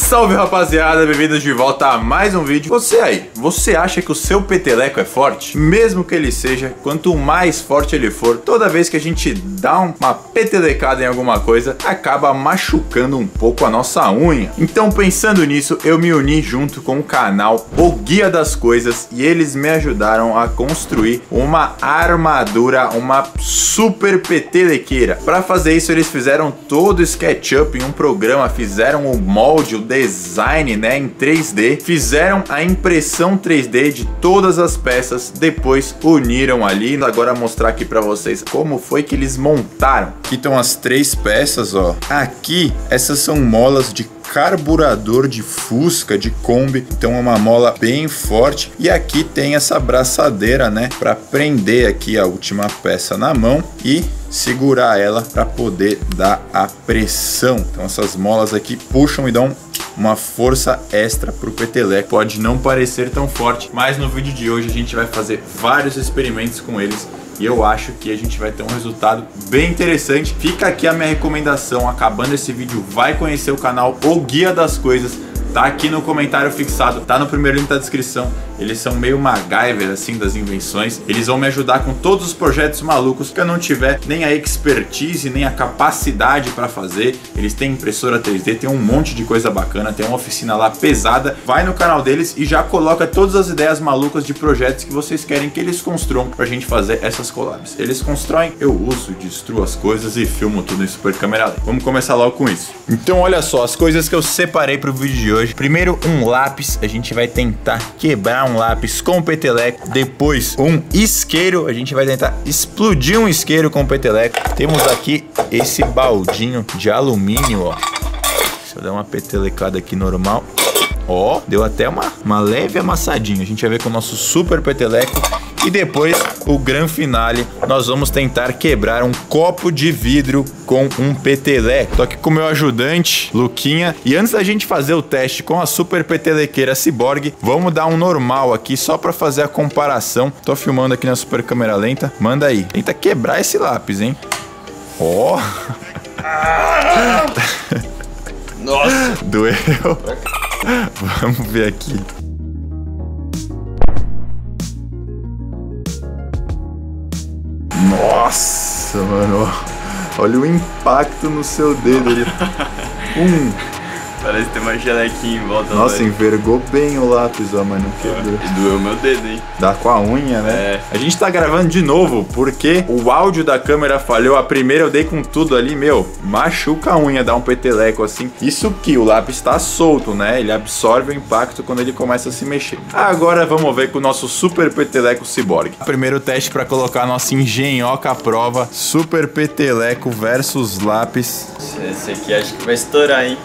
Salve rapaziada, bem-vindos de volta a mais um vídeo. Você aí, você acha que o seu peteleco é forte? Mesmo que ele seja, quanto mais forte ele for, toda vez que a gente dá uma petelecada em alguma coisa, acaba machucando um pouco a nossa unha. Então pensando nisso, eu me uni junto com o canal O Guia das Coisas e eles me ajudaram a construir uma armadura, uma super petelequeira. Para fazer isso eles fizeram todo o SketchUp em um programa, fizeram o molde, o design, né, em 3D, fizeram a impressão 3D de todas as peças, depois uniram ali. Agora mostrar aqui para vocês como foi que eles montaram. Aqui estão as três peças, ó. Aqui, essas são molas de carburador de Fusca, de Kombi, então é uma mola bem forte. E aqui tem essa braçadeira, né, para prender aqui a última peça na mão e segurar ela para poder dar a pressão. Então essas molas aqui puxam e dão uma força extra pro peteleco. Pode não parecer tão forte, mas no vídeo de hoje a gente vai fazer vários experimentos com eles e eu acho que a gente vai ter um resultado bem interessante. Fica aqui a minha recomendação. Acabando esse vídeo, vai conhecer o canal O Guia das Coisas. Tá aqui no comentário fixado, tá no primeiro link da descrição. Eles são meio MacGyver assim das invenções. Eles vão me ajudar com todos os projetos malucos que eu não tiver nem a expertise, nem a capacidade para fazer. Eles têm impressora 3D, tem um monte de coisa bacana, tem uma oficina lá pesada. Vai no canal deles e já coloca todas as ideias malucas de projetos que vocês querem que eles construam pra gente fazer essas collabs. Eles constroem, eu uso, destruo as coisas e filmo tudo em super câmera lenta. Vamos começar logo com isso. Então olha só, as coisas que eu separei pro vídeo de hoje. Primeiro um lápis, a gente vai tentar quebrar um lápis com o peteleco. Depois um isqueiro, a gente vai tentar explodir um isqueiro com o peteleco. Temos aqui esse baldinho de alumínio, ó. Se eu der uma petelecada aqui normal, ó, deu até uma leve amassadinha. A gente vai ver com o nosso super peteleco. E depois, o grande finale, nós vamos tentar quebrar um copo de vidro com um peteleco. Tô aqui com o meu ajudante, Luquinha. E antes da gente fazer o teste com a super petelequeira Cyborg, vamos dar um normal aqui, só pra fazer a comparação. Tô filmando aqui na super câmera lenta. Manda aí. Tenta quebrar esse lápis, hein? Ó. Nossa. Doeu. Vamos ver aqui. Nossa, mano, olha o impacto no seu dedo ali. Parece ter uma gelequinha em volta. Nossa, envergou bem o lápis, ó, mas não quebrou. E doeu meu dedo, hein? Dá com a unha, né? É. A gente tá gravando de novo, porque o áudio da câmera falhou. A primeira eu dei com tudo ali, meu, machuca a unha, dá um peteleco assim. Isso que o lápis tá solto, né? Ele absorve o impacto quando ele começa a se mexer. Agora vamos ver com o nosso super peteleco Cyborg. Primeiro teste pra colocar a nossa engenhoca à prova. Super peteleco versus lápis. Esse aqui acho que vai estourar, hein?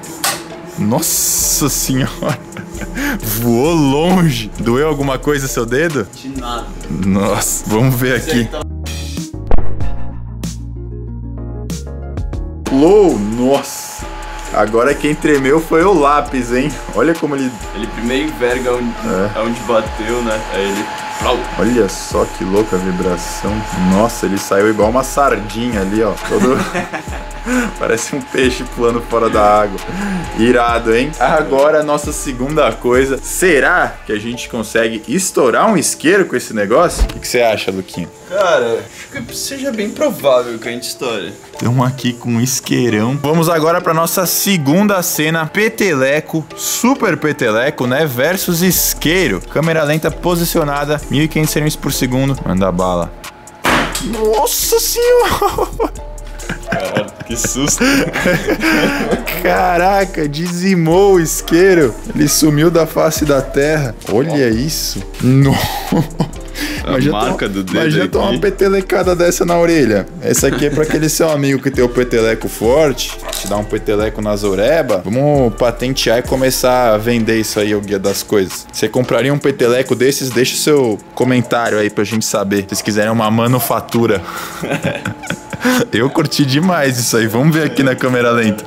Nossa senhora, voou longe. Doeu alguma coisa seu dedo? De nada. Nossa, vamos ver aqui. Uou, nossa. Agora quem tremeu foi o lápis, hein? Olha como ele... Ele primeiro enverga onde bateu, né? Aí ele... Olha só que louca a vibração. Nossa, ele saiu igual uma sardinha ali, ó. Todo... Parece um peixe pulando fora da água. Irado, hein? Agora a nossa segunda coisa. Será que a gente consegue estourar um isqueiro com esse negócio? O que você acha, Luquinho? Cara, acho que seja bem provável que a gente estoure. Estamos aqui com um isqueirão. Vamos agora para nossa segunda cena. Peteleco, super peteleco, né? Versus isqueiro. Câmera lenta posicionada, 1500 frames por segundo. Manda bala. Nossa senhora! Caralho, que susto. Caraca, dizimou o isqueiro. Ele sumiu da face da terra. Olha isso. A marca do dedo. Mas já toma uma petelecada dessa na orelha. Essa aqui é pra aquele seu amigo que tem o peteleco forte, te dá um peteleco nas orebas. Vamos patentear e começar a vender isso aí, o Guia das Coisas. Você compraria um peteleco desses? Deixa o seu comentário aí pra gente saber. Se vocês quiserem uma manufatura. Eu curti demais isso aí. Vamos ver aqui na câmera lenta.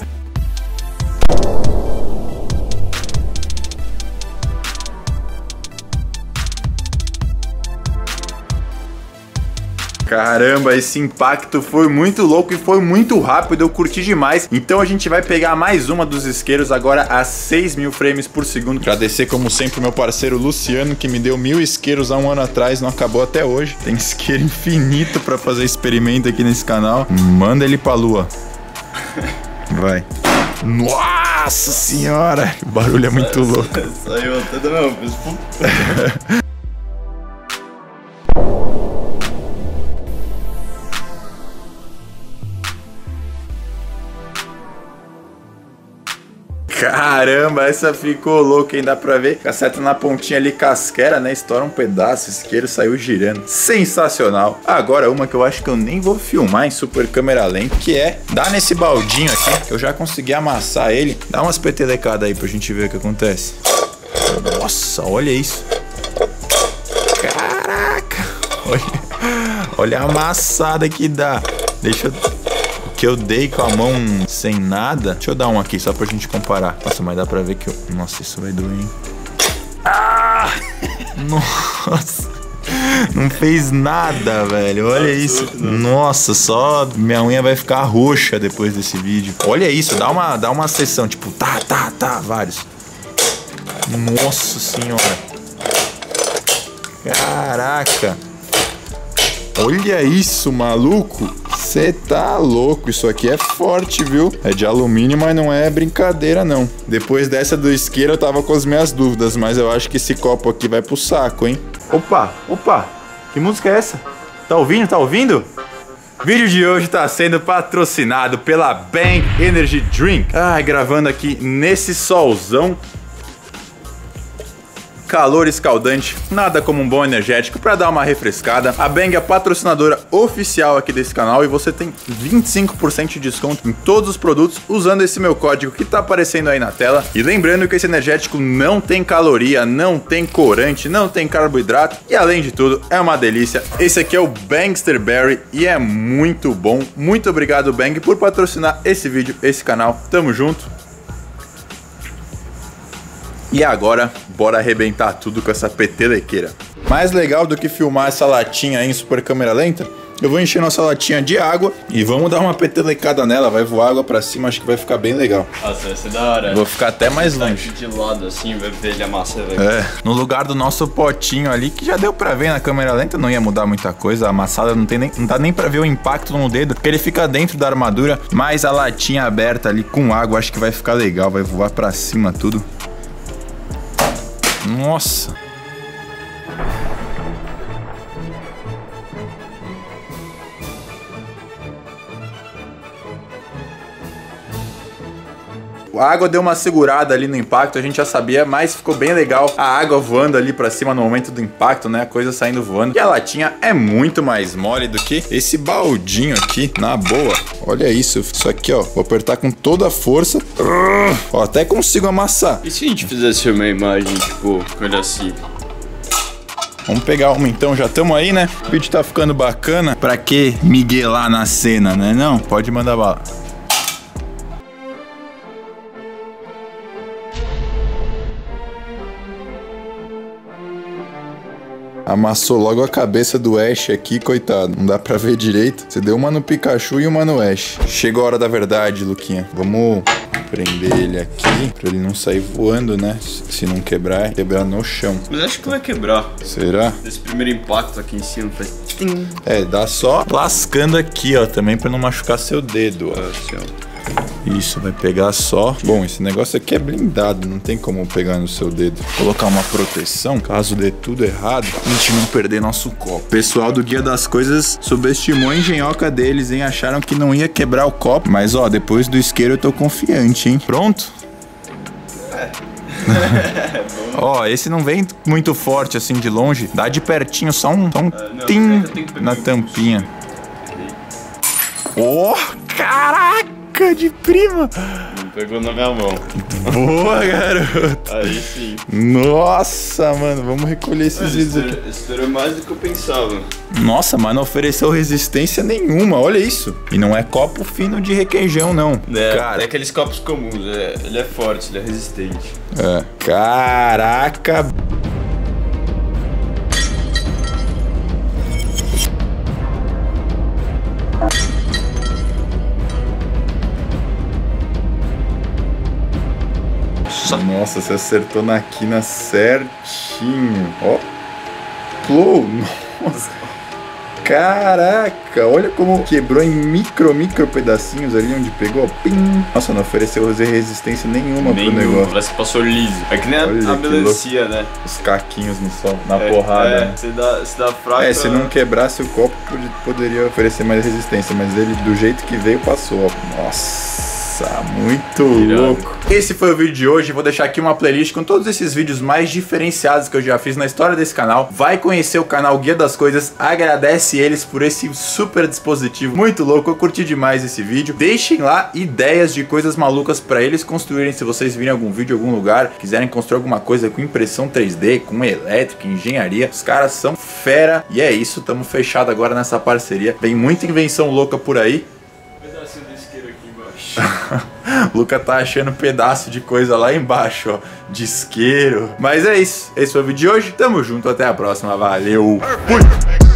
Caramba, esse impacto foi muito louco e foi muito rápido, eu curti demais. Então a gente vai pegar mais uma dos isqueiros agora a 6.000 frames por segundo. Agradecer como sempre o meu parceiro Luciano, que me deu 1.000 isqueiros há um ano atrás, não acabou até hoje. Tem isqueiro infinito pra fazer experimento aqui nesse canal. Manda ele pra lua. Vai. Nossa senhora, o barulho é muito louco. Saiu até da minha vez. Caramba, essa ficou louca, hein? Dá pra ver. Acerta na pontinha ali, casquera, né? Estoura um pedaço, o isqueiro saiu girando. Sensacional. Agora uma que eu acho que eu nem vou filmar em super câmera lenta, que é dar nesse baldinho aqui, que eu já consegui amassar ele. Dá umas petelecadas aí pra gente ver o que acontece. Nossa, olha isso. Caraca. Olha a amassada que dá. Deixa eu... que eu dei com a mão sem nada. Deixa eu dar um aqui só pra gente comparar. Nossa, mas dá pra ver que eu... Nossa, isso vai doer, hein? Ah! Nossa! Não fez nada, velho. Olha isso. Nossa, só minha unha vai ficar roxa depois desse vídeo. Olha isso, dá uma sessão, tipo, vários. Nossa senhora. Caraca. Olha isso, maluco. Você tá louco, isso aqui é forte, viu? É de alumínio, mas não é brincadeira, não. Depois dessa do isqueiro, eu tava com as minhas dúvidas, mas eu acho que esse copo aqui vai pro saco, hein? Opa, que música é essa? Tá ouvindo? O vídeo de hoje tá sendo patrocinado pela Bang Energy Drink. Ai, gravando aqui nesse solzão. Calor escaldante, nada como um bom energético para dar uma refrescada. A Bang é a patrocinadora oficial aqui desse canal e você tem 25% de desconto em todos os produtos usando esse meu código que tá aparecendo aí na tela. E lembrando que esse energético não tem caloria, não tem corante, não tem carboidrato e além de tudo é uma delícia. Esse aqui é o Bangster Berry e é muito bom. Muito obrigado, Bang, por patrocinar esse vídeo, esse canal. Tamo junto. E agora, bora arrebentar tudo com essa petelequeira. Mais legal do que filmar essa latinha aí em super câmera lenta, eu vou encher nossa latinha de água e vamos dar uma petelecada nela, vai voar água pra cima, acho que vai ficar bem legal. Nossa, vai ser da hora. Vou ficar até mais longe. De lado assim, vai ver ele amassar. No lugar do nosso potinho ali, que já deu pra ver na câmera lenta, não ia mudar muita coisa, a amassada não dá nem pra ver o impacto no dedo, porque ele fica dentro da armadura, mas a latinha aberta ali com água, acho que vai ficar legal, vai voar pra cima tudo. Nossa. A água deu uma segurada ali no impacto, a gente já sabia, mas ficou bem legal a água voando ali pra cima no momento do impacto, né? A coisa saindo voando. E a latinha é muito mais mole do que esse baldinho aqui, na boa. Olha isso, isso aqui, ó. Vou apertar com toda a força. Ó, até consigo amassar. E se a gente fizesse uma imagem, tipo, olha assim? Vamos pegar uma então, já estamos aí, né? O vídeo tá ficando bacana. Pra que miguelar na cena, né? Não, pode mandar bala. Amassou logo a cabeça do Ash aqui, coitado. Não dá pra ver direito. Você deu uma no Pikachu e uma no Ash. Chegou a hora da verdade, Luquinha. Vamos prender ele aqui pra ele não sair voando, né? Se não quebrar, quebrar no chão. Mas acho que vai quebrar. Será? Esse primeiro impacto aqui em cima faz... É, dá só lascando aqui, ó, também pra não machucar seu dedo, ó. Assim, ó. Isso, vai pegar só. Bom, esse negócio aqui é blindado, não tem como pegar no seu dedo. Vou colocar uma proteção, caso dê tudo errado, a gente não perder nosso copo. O pessoal do Guia das Coisas subestimou a engenhoca deles, hein? Acharam que não ia quebrar o copo. Mas, ó, depois do isqueiro eu tô confiante, hein? Pronto? Ó, esse não vem muito forte assim de longe. Dá de pertinho só um tim na tampinha. Oh, caraca! De prima. Não pegou na minha mão. Boa, garoto. Aí sim. Nossa, mano, vamos recolher esses vídeos aqui. Estourou mais do que eu pensava. Nossa, mas não ofereceu resistência nenhuma, olha isso. E não é copo fino de requeijão, não. É, cara, é aqueles copos comuns, ele é forte, ele é resistente. É. Caraca. Nossa, você acertou na quina certinho. Ó. Plou. Nossa. Caraca, olha como quebrou em micro pedacinhos ali onde pegou. Pim. Nossa, não ofereceu resistência nenhuma pro negócio. Parece que passou liso. É que nem a melancia, né? Os caquinhos no sol, na porrada. Né? Você dá fraca. Se não quebrasse o copo, poderia oferecer mais resistência. Mas ele, do jeito que veio, passou. Nossa. Muito louco. Esse foi o vídeo de hoje. Vou deixar aqui uma playlist com todos esses vídeos mais diferenciados que eu já fiz na história desse canal. Vai conhecer o canal Guia das Coisas. Agradece eles por esse super dispositivo muito louco. Eu curti demais esse vídeo. Deixem lá ideias de coisas malucas para eles construírem. Se vocês virem algum vídeo em algum lugar, quiserem construir alguma coisa com impressão 3D, com elétrica, engenharia, os caras são fera. E é isso, estamos fechados agora nessa parceria. Vem muita invenção louca por aí. O Luca tá achando pedaço de coisa lá embaixo, ó, de isqueiro. Mas é isso, esse foi o vídeo de hoje. Tamo junto, até a próxima, valeu. Fui!